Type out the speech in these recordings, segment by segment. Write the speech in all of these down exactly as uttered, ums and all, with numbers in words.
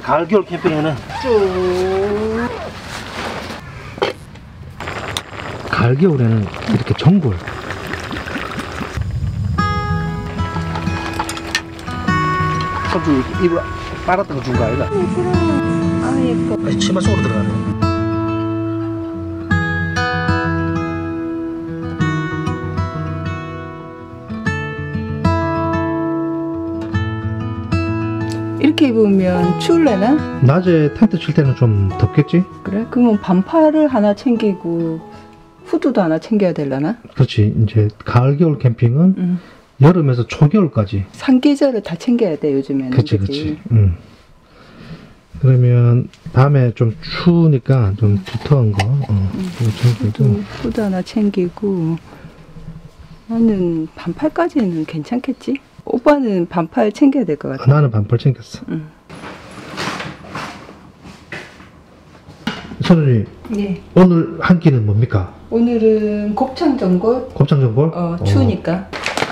가을 겨울 캠핑에는 쭉 가을 겨울에는 이렇게 전골 소주 입을 빨았던 거 준 거 아니라? 아 예뻐. 아니, 치마 속으로 들어가네. 이렇게 입으면 추울래나? 낮에 텐트 칠 때는 좀 덥겠지? 그래? 그러면 반팔을 하나 챙기고 후드도 하나 챙겨야 되려나? 그렇지. 이제 가을 겨울 캠핑은 응. 여름에서 초겨울까지. 삼계절을 다 챙겨야 돼 요즘에는. 그치 그치. 응. 그러면 밤에 좀 추우니까 좀 두터운 거 어, 응. 챙기고. 후드, 후드 하나 챙기고. 나는 반팔까지는 괜찮겠지? 오빠는 반팔 챙겨야 될 것 같아. 나는 반팔 챙겼어. 응. 선생님, 예. 오늘 한 끼는 뭡니까? 오늘은 곱창 전골. 곱창 전골? 어, 추우니까. 어.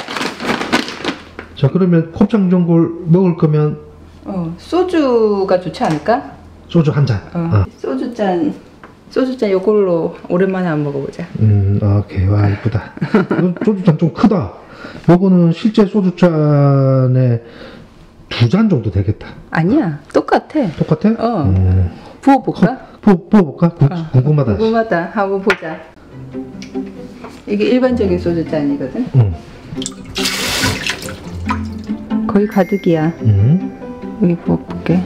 자, 그러면 곱창 전골 먹을 거면 어, 소주가 좋지 않을까? 소주 한 잔. 어, 어. 소주 잔. 소주 잔 요걸로 오랜만에 한번 먹어보자. 음, 오케이. 와, 이쁘다. 소주 잔 좀 크다. 요거는 실제 소주 잔에 두 잔 정도 되겠다. 아니야, 똑같아. 똑같아? 어. 음. 부어볼까? 부어, 부어볼까? 구, 어, 궁금하다. 궁금하다. 한번 보자. 이게 일반적인 소주 잔이거든. 응. 거의 가득이야. 응. 여기 부어볼게.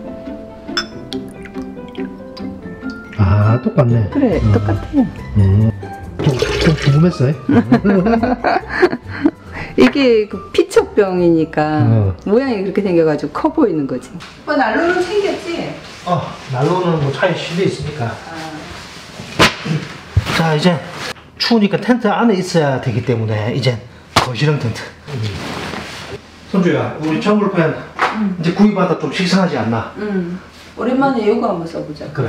아, 똑같네. 그래, 어. 똑같아. 음. 좀, 좀 궁금했어요. 이게 그 피처병이니까 어. 모양이 그렇게 생겨가지고 커 보이는 거지. 오빠 난로는 챙겼지? 어, 난로는 뭐 차에 실려 있으니까. 아. 자, 이제 추우니까 텐트 안에 있어야 되기 때문에 이제 거실형 텐트. 음. 손주야, 우리 전골팬 응. 이제 구입하다 좀 식상하지 않나? 응. 오랜만에 요거 한번 써보자. 그래.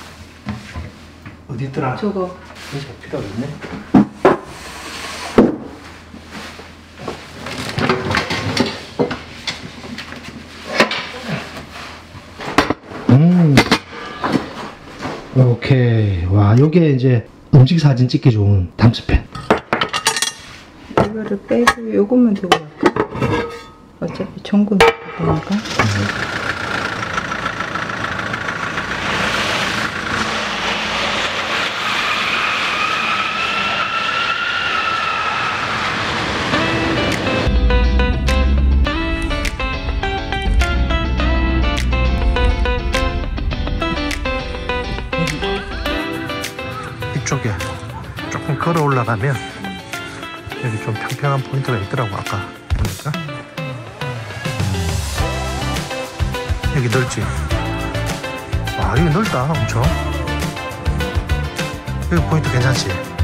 어디 있더라? 저거. 이제 필요 없네. 음. 오케이. 와, 요게 이제 음식 사진 찍기 좋은 담스팬. 이거를 빼고 요것만 두고 갈까? 어차피 전골 먹을 거니까. 이쪽에 조금 걸어 올라가면 여기 좀 평평한 포인트가 있더라고. 아까 보니까 여기 넓지. 와, 여기 넓다 엄청. 여기 포인트 괜찮지.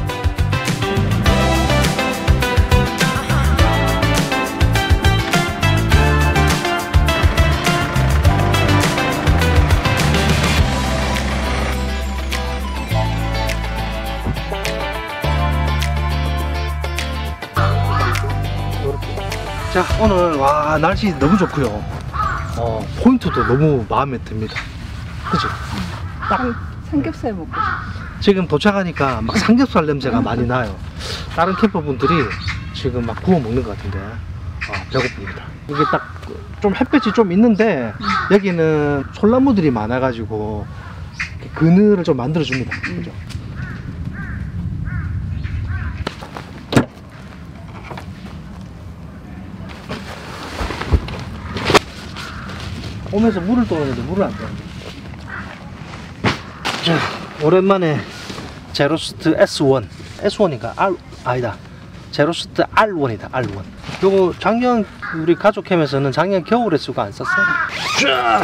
자, 오늘 와 날씨 너무 좋고요. 어, 포인트도 너무 마음에 듭니다. 그치? 딱 삼, 삼겹살 먹고 싶어. 지금 도착하니까 막 삼겹살 냄새가 많이 나요. 다른 캠퍼분들이 지금 막 구워 먹는 것 같은데 아, 배고픕니다. 이게 딱 좀 햇볕이 좀 있는데 여기는 솔나무들이 많아가지고 그늘을 좀 만들어줍니다. 그죠? 오면서 물을 떠오는데 물을 안 떠는데. 자, 오랜만에 제로스트 에스 원, 에스 원인가? R, 아니다. 제로스트 알 원이다, 알 원. 요거 작년 우리 가족 캠에서는 작년 겨울에 쓰고 안 썼어요. 자.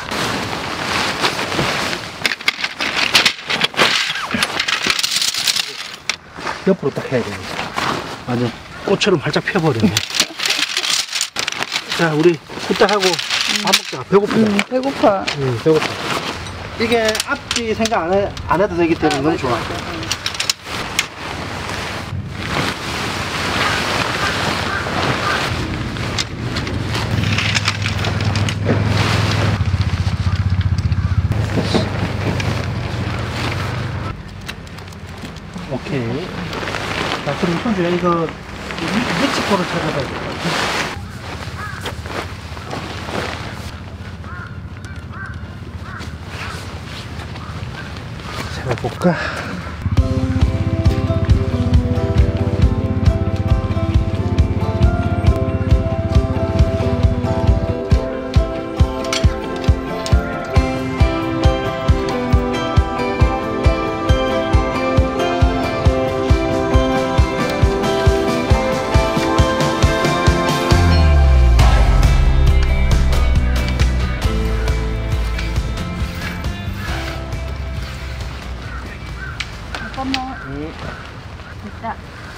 옆으로 딱 해야 되는 거지. 완전 꽃처럼 활짝 펴버리네. 자, 우리 후딱 하고 밥 먹자. 배고프다. 응, 배고파. 응, 배고파. 이게 앞뒤 생각 안, 해, 안 해도 되기 때문에 너무 좋아. 손주야, 이거 멕시코를 찾아가야 될 것 같아. 세워볼까? 잠깐만. 됐다.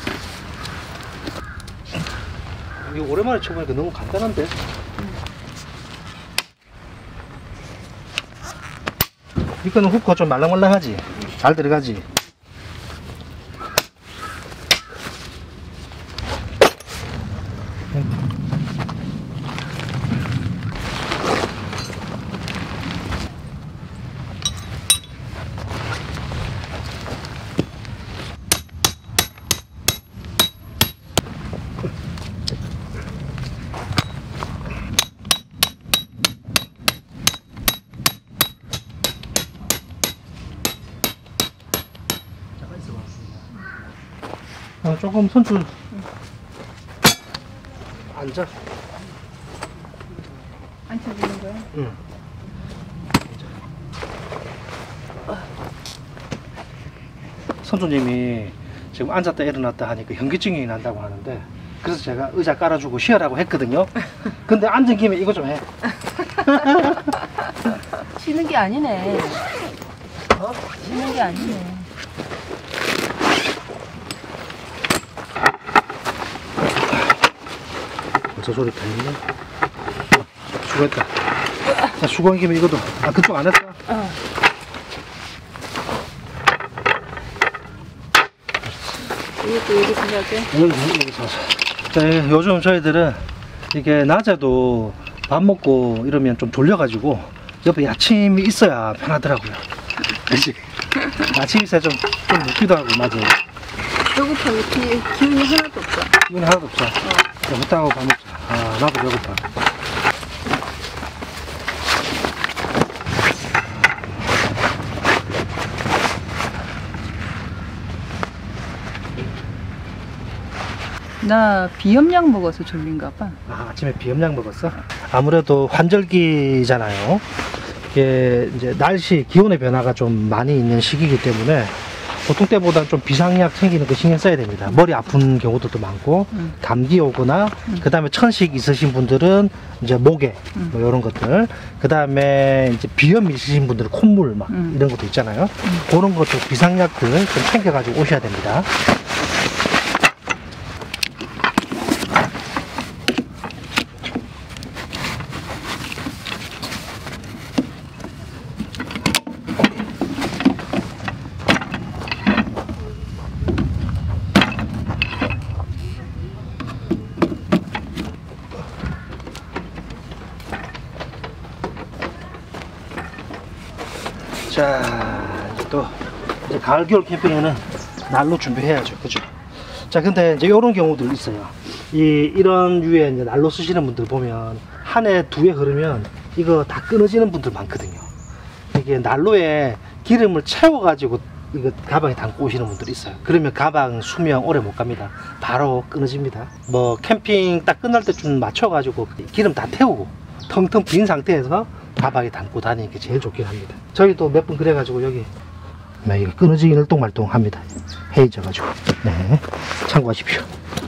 이거 오랜만에 쳐보니까 너무 간단한데? 응. 이거는 후크가 좀 말랑말랑하지? 잘 들어가지? 어, 조금 손줄 응. 앉아. 앉혀주는 거야? 응. 선주님이 지금 앉았다 일어났다 하니까 현기증이 난다고 하는데, 그래서 제가 의자 깔아주고 쉬어라고 했거든요. 근데 앉은 김에 이거 좀 해. 쉬는 게 아니네. 어? 쉬는 게 아니네. 저 소리 들리네. 수고했다. 자, 수고한 김에 이것도. 아, 그쪽 안 했어? 어. 이것도 여기서 하게? 여기, 여기서. 네, 요즘 저희들은 이게 낮에도 밥 먹고 이러면 좀 졸려가지고 옆에 야침이 있어야 편하더라고요. 그치? 야침 있어야 좀, 좀 눕기도 하고, 낮에. 배고파. 기, 기운이 하나도 없어. 기운이 하나도 없어. 어. 못하고 밥 먹자. 아, 나도 배고파. 나 비염약 먹어서 졸린가 봐. 아, 아침에 비염약 먹었어? 아무래도 환절기잖아요. 이게 이제 날씨, 기온의 변화가 좀 많이 있는 시기이기 때문에 보통 때보다 좀 비상약 챙기는 거 신경 써야 됩니다. 머리 아픈 경우도 많고, 음. 감기 오거나, 음. 그 다음에 천식 있으신 분들은 이제 목에, 음. 뭐 이런 것들, 그 다음에 이제 비염 있으신 분들은 콧물 막 음. 이런 것도 있잖아요. 음. 그런 것도 비상약들 좀 챙겨가지고 오셔야 됩니다. 자, 이제 또 이제 가을 겨울 캠핑에는 난로 준비해야죠, 그죠? 자, 근데 이제 이런 경우들 있어요. 이 이런 류의 이제 난로 쓰시는 분들 보면 한 해 두 해 흐르면 이거 다 끊어지는 분들 많거든요. 이게 난로에 기름을 채워가지고 이거 가방에 담고 오시는 분들이 있어요. 그러면 가방 수명 오래 못 갑니다. 바로 끊어집니다. 뭐 캠핑 딱 끝날 때쯤 맞춰가지고 기름 다 태우고 텅텅 빈 상태에서 가방에 담고 다니는 게 제일 좋긴 합니다. 저희도 몇 번 그래가지고 여기 네, 이거 끊어지긴 일동말동 합니다. 헤이져가지고. 네, 참고하십시오.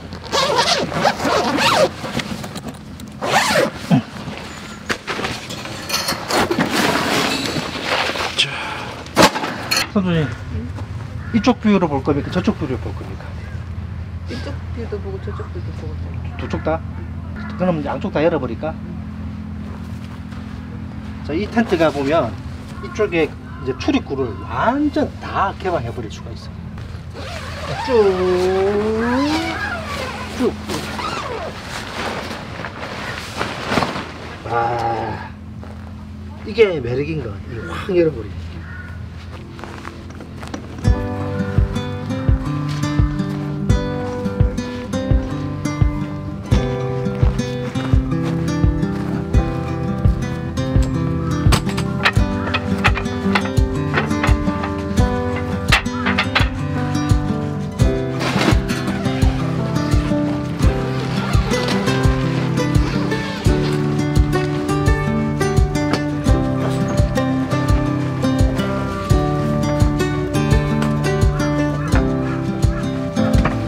자, 선생님, 이쪽 뷰로 볼 겁니까? 저쪽 뷰로 볼 겁니까? 이쪽 뷰도 보고 저쪽 뷰도 보고. 두 쪽 다? 그럼 양쪽 다 열어버릴까? 자, 이 텐트가 보면 이쪽에 이제 출입구를 완전 다 개방해 버릴 수가 있어요. 쭉, 쭉. 아, 이게 매력인 것 같아요. 이게 확 열어버리는 게.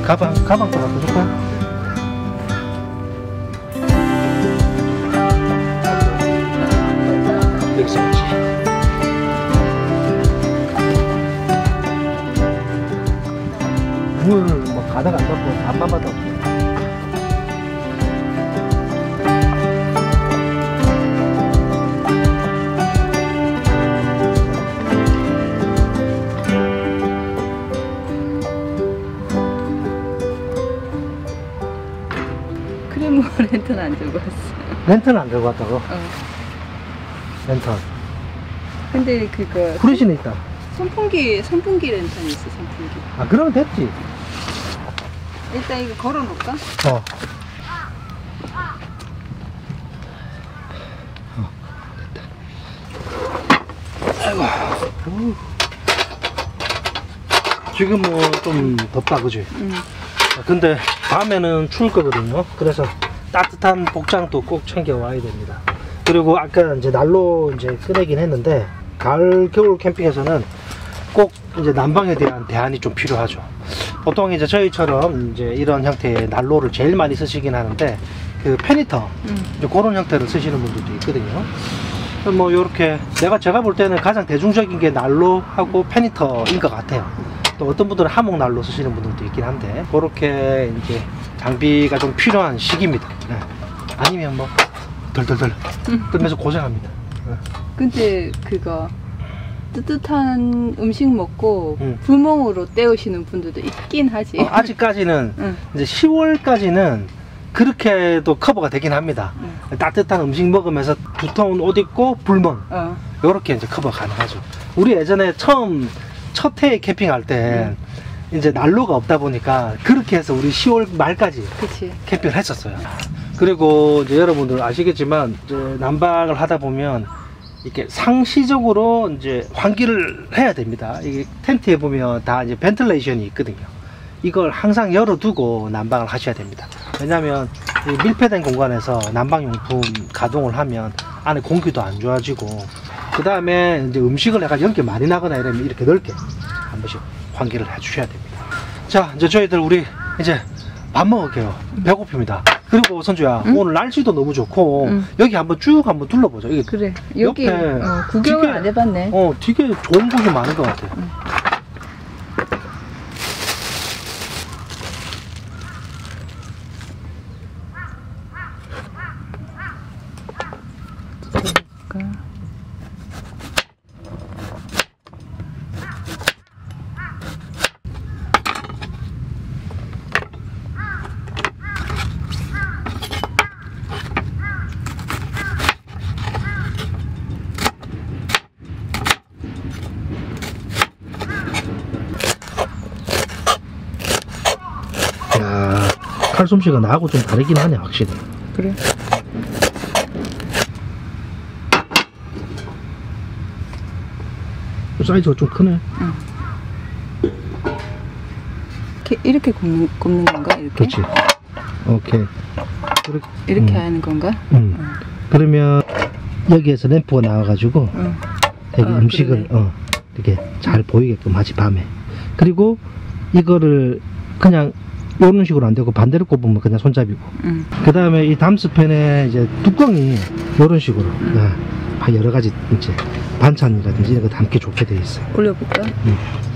가방 가방 또 갖다 줄까? 여기서 그렇지. 물뭐 가다가 안 잡고 밥만 받아. 크림 렌트는 안 들고 왔어. 랜턴 안 들고 왔다고? 어. 랜턴. 근데 그거 프레시는 있다. 선풍기 선풍기 렌턴이 있어. 선풍기. 아 그러면 됐지. 일단 이거 걸어놓을까? 어. 어, 됐다. 아이고. 어우. 지금 뭐 좀 덥다, 그지? 응. 근데 밤에는 추울 거거든요. 그래서 따뜻한 복장도 꼭 챙겨 와야 됩니다. 그리고 아까 이제 난로 이제 꺼내긴 했는데 가을 겨울 캠핑에서는 꼭 이제 난방에 대한 대안이 좀 필요하죠. 보통 이제 저희처럼 이제 이런 형태의 난로를 제일 많이 쓰시긴 하는데 그 페니터 응. 이제 그런 형태를 쓰시는 분들도 있거든요. 뭐 요렇게 내가 제가 볼 때는 가장 대중적인 게 난로하고 페니터인 것 같아요. 또 어떤 분들은 하목 난로 쓰시는 분들도 있긴 한데 그렇게 이제 장비가 좀 필요한 시기입니다. 네. 아니면 뭐 덜덜덜 뜨면서 고생합니다. 네. 근데 그거 뜨뜻한 음식 먹고 응. 불멍으로 때우시는 분들도 있긴 하지. 어, 아직까지는 응. 이제 시월까지는 그렇게도 커버가 되긴 합니다. 응. 따뜻한 음식 먹으면서 두터운 옷 입고 불멍 어. 요렇게 이제 커버 가능하죠. 우리 예전에 처음 첫 해에 캠핑할 때 응. 이제 난로가 없다 보니까 그렇게 해서 우리 시월 말까지 그치. 캠핑을 했었어요. 그리고 이제 여러분들 아시겠지만 이제 난방을 하다 보면 이렇게 상시적으로 이제 환기를 해야 됩니다. 이게 텐트에 보면 다 이제 벤틀레이션이 있거든요. 이걸 항상 열어두고 난방을 하셔야 됩니다. 왜냐하면 이 밀폐된 공간에서 난방용품 가동을 하면 안에 공기도 안 좋아지고 그 다음에 이제 음식을 약간 연기 많이 나거나 이러면 이렇게 넓게 한 번씩 환기를 해 주셔야 됩니다. 자, 이제 저희들 우리 이제 밥 먹을게요. 배고픕니다. 그리고 선주야, 응? 오늘 날씨도 너무 좋고 응. 여기 한번 쭉 한번 둘러보자. 이게 그래. 여기 옆에 어, 구경을 되게- 안 해봤네. 어, 되게 좋은 곳이 많은 것 같아. 응. 볼까? 야, 칼솜씨가 나하고 좀 다르긴 하네, 확실히. 그래. 사이즈가 좀 크네. 응. 이렇게, 이렇게 굽는, 굽는 건가? 이렇게? 그렇지. 오케이. 그렇게, 이렇게 음. 하는 건가? 음. 응. 그러면 여기에서 램프가 나와가지고 응. 여기 아, 음식을 그러네. 어, 이렇게 잘 보이게끔 하지, 밤에. 그리고 이거를 그냥 이런 식으로 안 되고 반대로 꼽으면 그냥 손잡이고. 응. 그 다음에 이 담스팬에 이제 뚜껑이 이런 식으로 어, 다 여러 가지 이제 반찬이라든지 이런 거 담기 좋게 되어 있어요. 올려볼까? 음.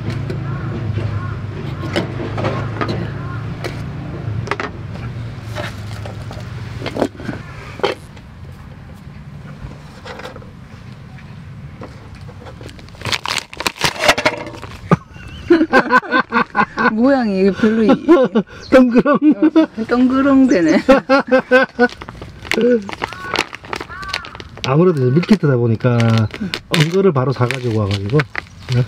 모양이 별로 이, 덩그럼. 어, 덩그렁대네. 아무래도 이제 밀키트다 보니까 언거를 바로 사가지고 와가지고 네.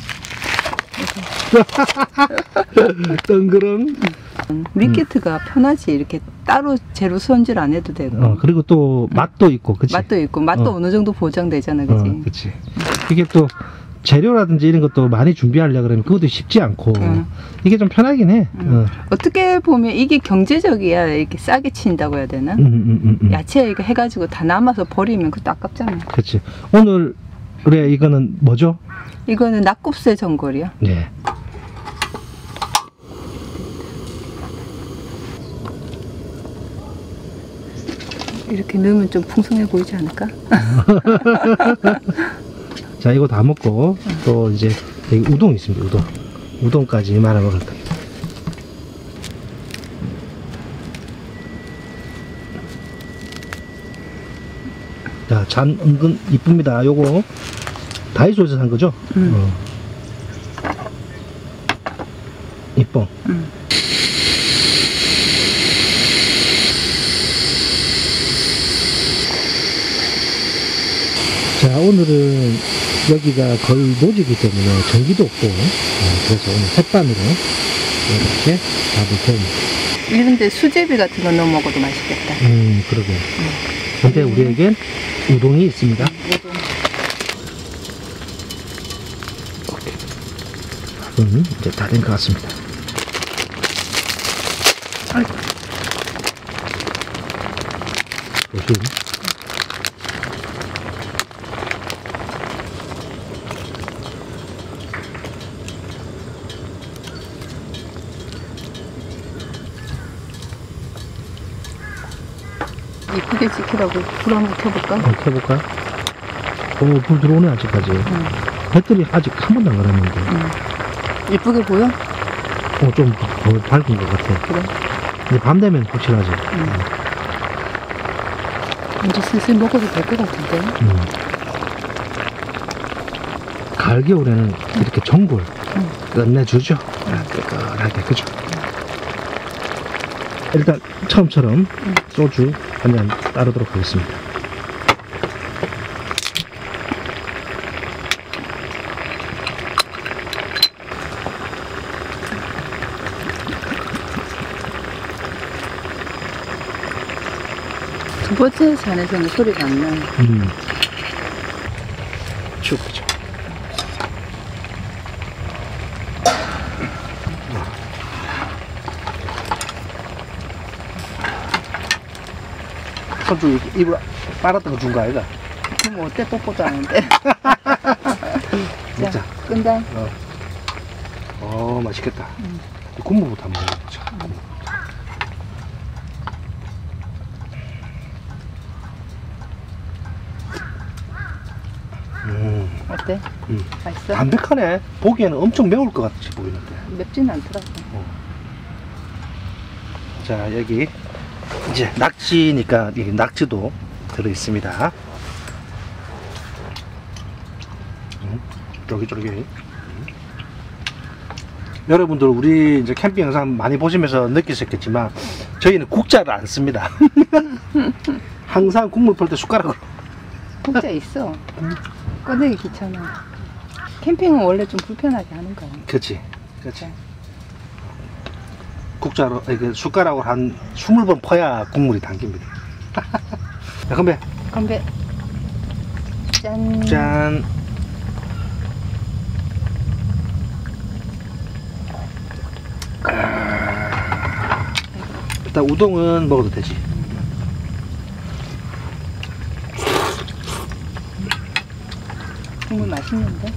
덩그럼. 밀키트가 편하지. 이렇게 따로 재료 손질 안 해도 되고. 어, 그리고 또 맛도 있고, 그치? 맛도 있고 맛도 어. 어. 느 정도 보장되잖아, 그치? 어, 그치. 이게 또 재료라든지 이런 것도 많이 준비하려고 그러면 그것도 쉽지 않고 응. 이게 좀 편하긴 해. 응. 어. 어떻게 보면 이게 경제적이야. 이렇게 싸게 친다고 해야 되나? 음, 음, 음, 음. 야채 이거 해가지고 다 남아서 버리면 그것도 아깝잖아. 그치. 오늘 그래 이거는 뭐죠? 이거는 낙곱새 전골이야. 네. 이렇게 넣으면 좀 풍성해 보이지 않을까? 자, 이거 다 먹고 또 이제 여기 우동 있습니다. 우동. 우동까지 말아 먹을 겁니다. 자, 잔 은근 이쁩니다. 요거 다이소에서 산 거죠? 음. 어. 이뻐. 음. 자, 오늘은 여기가 거의 노지기 때문에 전기도 없고, 어, 그래서 오늘 햇반으로 이렇게 밥을 태웁니다. 이런데 수제비 같은 거 넣어 먹어도 맛있겠다. 음, 그러게. 근데 우리에겐 우동이 있습니다. 우동. 밥은 이제 다 된 것 같습니다. 아이고. 조심. 이쁘게 지키라고 불 한번 켜볼까? 한번 켜볼까요? 어, 불 들어오네, 아직까지. 응. 배터리 아직 한 번도 안 갈았는데. 응. 이쁘게 보여? 어, 좀 더 밝은 것 같아. 그래. 근데 밤 되면 확실하지. 응. 이제 슬슬 먹어도 될 것 같은데. 음. 가을, 겨울에는 이렇게 전골 응. 끝내주죠. 아, 끄끄하게, 그죠? 일단 처음처럼 응. 소주 한 잔 따르도록 하겠습니다. 두 번째 잔에서는 소리가 안 나요. 음. 쭉, 그죠? 손주 입을 빨았던 거 준 거 아이가? 그럼 어때? 뽀뽀도 하는데. 먹자. 자, 끈다. 어. 어, 맛있겠다. 음. 이 국물부터 한번 먹어보자. 음. 어때? 음. 맛있어? 담백하네. 보기에는 엄청 매울 것 같이 보이는데. 맵진 않더라고. 자, 여기 이제 낙지니까 여기 낙지도 들어 있습니다. 음, 쫄깃쫄깃. 음. 여러분들 우리 이제 캠핑 영상 많이 보시면서 느끼셨겠지만 저희는 국자를 안 씁니다. 항상 국물 풀 때 숟가락으로. 국자 있어. 꺼내기 귀찮아. 캠핑은 원래 좀 불편하게 하는 거야. 그렇지, 그렇지. 국자로 이렇게 숟가락으로 한 스물 번 퍼야 국물이 당깁니다. 자, 건배. 건배. 짠. 짠. 아, 일단 우동은 먹어도 되지. 국물 맛있는데?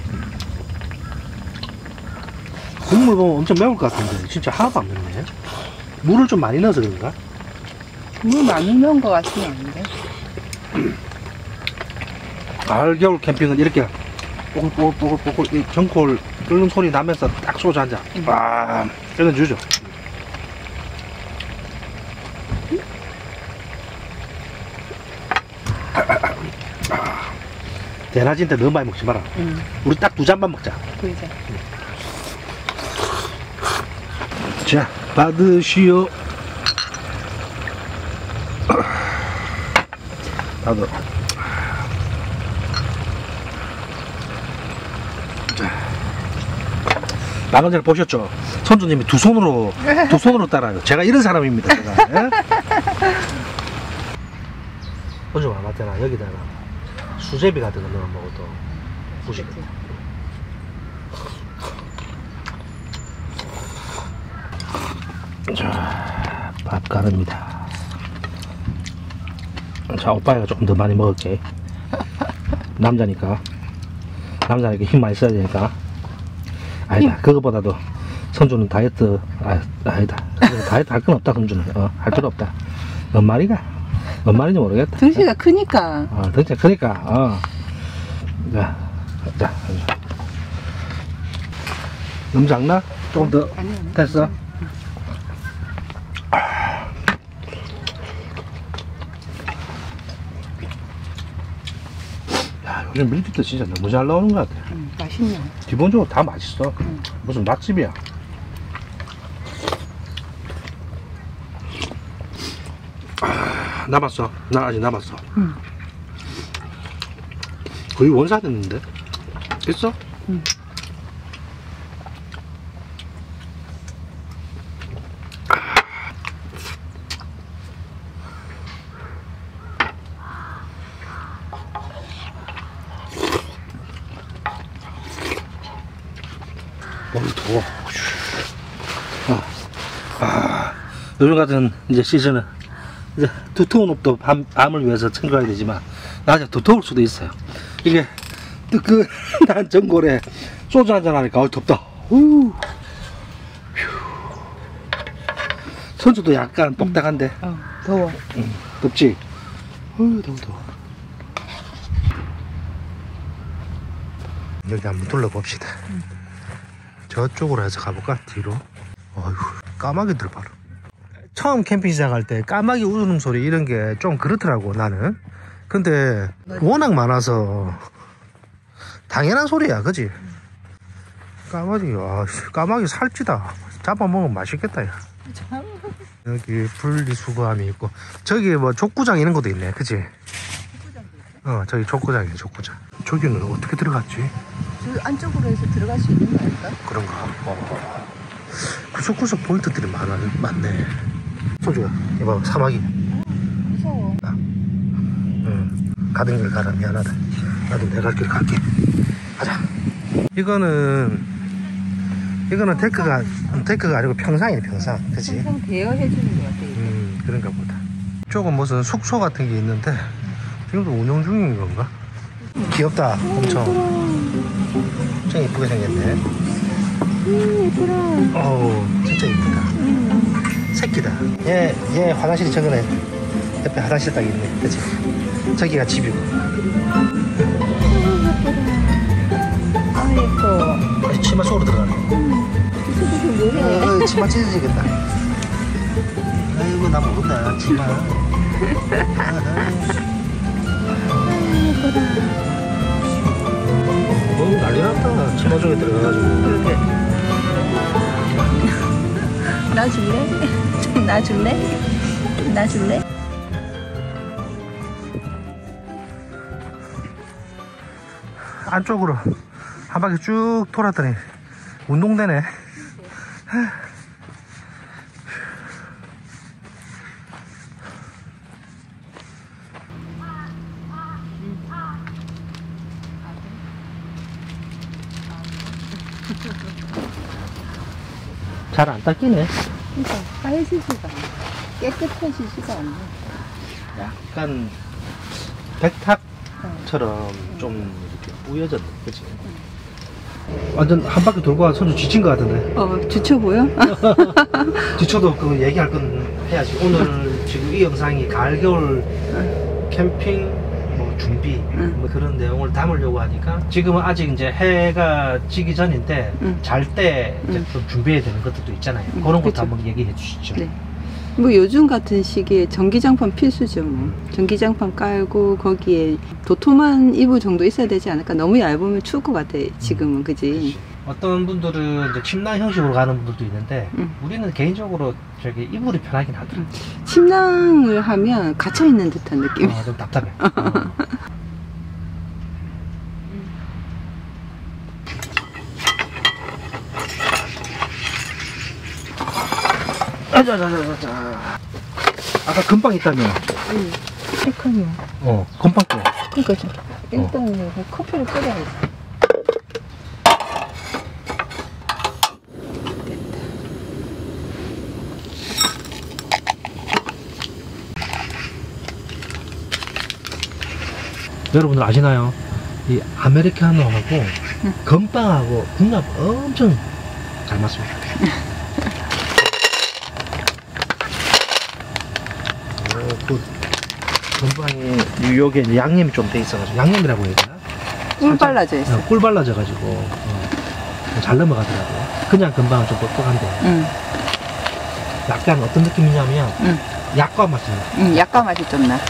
국물 보면 엄청 매울 것 같은데 진짜 하나도 안 맵네. 물을 좀 많이 넣어서 그런가? 물 많이 넣은 것 같지는 않은데? 가을 겨울 캠핑은 이렇게 뽀글뽀글뽀글뽀글 이 전골 끓는 소리 나면서 딱 소주 한 잔. 음. 와, 끝내주죠. 대낮인데 너무 많이 먹지 마라. 응. 우리 딱 두 잔만 먹자. 보이자. 자, 받으시오. 나도. 방금 전에 보셨죠? 선주님이 두 손으로 두 손으로 따라요. 제가 이런 사람입니다. 제가. 예? 선주 맞잖아. 여기다가 수제비 같은 거 넣어 먹어도 맛있겠다. 자, 밥 가릅니다. 자, 오빠가 조금 더 많이 먹을게. 남자니까. 남자니까 힘 많이 써야 되니까. 아니다. 그거보다도 선주는 다이어트, 아, 아니다. 다이어트 할 건 없다, 선주는. 어, 할 필요 없다. 뭔 말이가? 뭔 말인지 모르겠다. 덩치가 크니까. 어, 덩치가 크니까. 어. 자, 자. 너무 작나? 조금 더. 아니요. 됐어? 야, 요즘 밀키트 진짜 너무 잘 나오는 것 같아. 음, 맛있네. 기본적으로 다 맛있어. 음. 무슨 맛집이야. 아, 남았어. 나 아직 남았어. 음. 거의 원사 됐는데. 있어? 음. 어우, 더워. 아, 아, 요즘 같은 이제 시즌은 이제 두터운 옷도 밤, 밤을 위해서 챙겨야 되지만 낮에 더 더울 수도 있어요. 이게 뜨끈한 전골에 소주 한잔 하니까 어우 덥다. 우. 선수도 약간 뻑딱한데. 어, 더워. 응, 덥지? 어우 더워 더워. 여기 한번 둘러봅시다. 응. 저쪽으로 해서 가볼까? 뒤로. 어휴, 까마귀들 봐라. 처음 캠핑 시작할 때 까마귀 울음소리 이런 게 좀 그렇더라고, 나는. 근데 워낙 많아서 당연한 소리야, 그지? 까마귀, 와, 까마귀 살찌다. 잡아먹으면 맛있겠다, 야. 여기 분리수거함이 있고, 저기 뭐 족구장 이런 것도 있네, 그지? 어, 저기 족구장이네, 족구장. 저기는 어떻게 들어갔지? 그 안쪽으로 해서 들어갈 수 있는 거 아닐까? 그런가? 어. 구석구석 포인트들이 많아, 많네. 소주야, 이봐, 사마귀. 무서워. 아, 응. 가던 길 가라, 미안하다. 나도 내 갈 길 갈게. 가자. 이거는, 이거는 데크가, 데크가 아니고 평상이네, 평상. 그치? 항상 대여해주는 것 같아. 이게. 음, 그런가 보다. 이쪽은 무슨 숙소 같은 게 있는데, 지금도 운영 중인 건가? 귀엽다, 엄청. 엄청 이쁘게 생겼네. 음, 예쁘다. 어우, 진짜 이쁘다. 음. 새끼다. 얘, 얘 화장실이 저거네. 옆에 화장실 딱 있네. 그치? 저기가 집이고. 아, 예뻐. 아, 치마 속으로 들어가네. 무슨 뭐해? 어, 어, 치마 찢어지겠다. 아이고, 나 모른다, 치마. 뭐, 난리 났다. 치마 속에 들어가가지고. 그러게. 나 줄래? 좀 나 줄래? 좀 나 줄래? 안쪽으로 한 바퀴 쭉 돌았더니 운동되네. 잘 안 닦이네. 그러니까 하얘지지가 않아. 깨끗해지지가 않네. 약간 백탁처럼 좀 이렇게 뿌여졌네, 그치? 완전 한 바퀴 돌고 와 선수 지친 것 같은데. 어, 지쳐 보여? 지쳐도 그 얘기할 건 해야지. 오늘 지금 이 영상이 가을 겨울 캠핑 뭐 준비 응. 뭐 그런 내용을 담으려고 하니까 지금은 아직 이제 해가 지기 전인데 응. 잘 때 이제 응. 좀 준비해야 되는 것들도 있잖아요. 응, 그런 것도 그쵸. 한번 얘기해 주시죠. 네. 뭐 요즘 같은 시기에 전기장판 필수죠. 뭐. 전기장판 깔고 거기에 도톰한 이불 정도 있어야 되지 않을까? 너무 얇으면 추울 것 같아. 지금은 그지? 그치. 어떤 분들은 이제 침낭 형식으로 가는 분들도 있는데 응. 우리는 개인적으로 저기 이불이 편하긴 하더라. 침낭을 하면 갇혀 있는 듯한 느낌. 어, 좀 답답해. 어. 자자자자자. 아까 금방 있다며. 응. 색하면. 어, 금방 또. 그러니까 좀 일단 어. 커피를 끓여야지. 여러분들 아시나요? 이 아메리카노하고 응. 건빵하고 궁합 엄청 잘 맞습니다. 오, 굿. 금방이 요게 이제 양념이 좀 돼 있어가지고 양념이라고 해야 되나? 꿀 발라져 있어. 어, 꿀 발라져가지고 어, 잘 넘어가더라고요. 그냥 금방은 좀 뻑뻑한데 응, 약간 어떤 느낌이냐면 응, 약과 맛이 나요. 응, 약간 맛이 좀 나.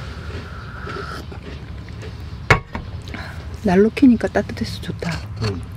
난로 켜니까 따뜻해서 좋다. 음.